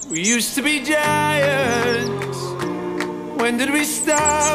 We used to be giants. When did we stop?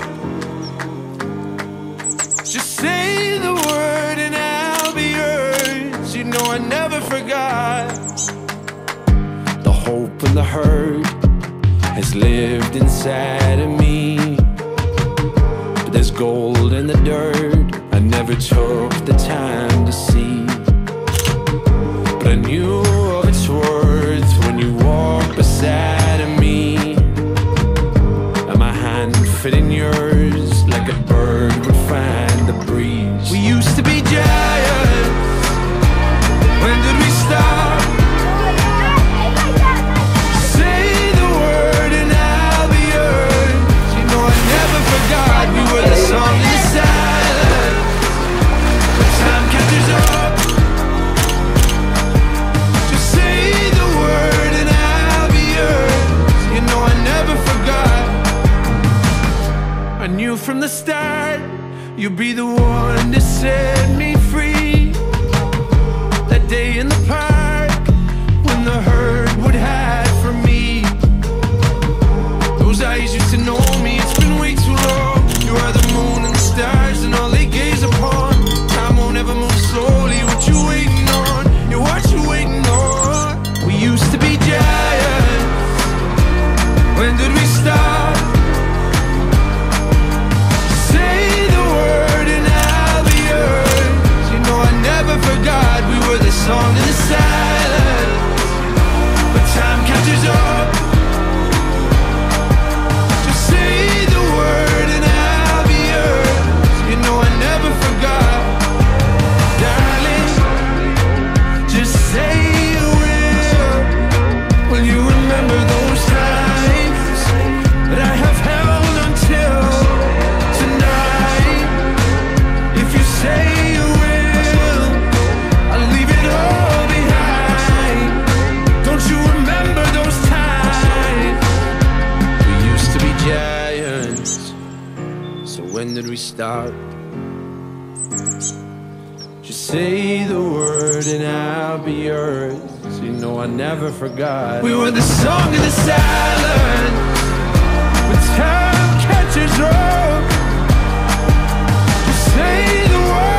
Just say the word and I'll be yours. You know I never forgot. The hope and the hurt has lived inside of me. But there's gold in the dirt I never took the time to see. But I knew of its worth when you walked beside of me. And my hand fit in yours like a bird would find the breeze. We used to be giants. When did we stop? Say the word and I'll be yours. You know I never forgot. We were the song in the silence. But time catches up. Just say the word and I'll be yours. You know I never forgot. I knew from the start you'd be the one to set me free. That day in the park when the herd would hide from me. Those eyes used to know me. It's been way too long. You are the moon and the stars and all they gaze upon. Time won't ever move slowly. What you waiting on? Yeah, what you waiting on? We used to be giants. When did we stop? Say the word and I'll be yours. You know I never forgot. We were the song in the silence. But time catches up. Just say the word and I'll be yours. You know I never forgot. Darling, just say you will. Will you remember those times that I have held until tonight? If you say you will, I'll leave it all behind. Don't you remember those times? We used to be giants. So when did we start? Just say the word and I'll be yours. You know I never forgot. We were the song in the silence. When time catches up, just say the word.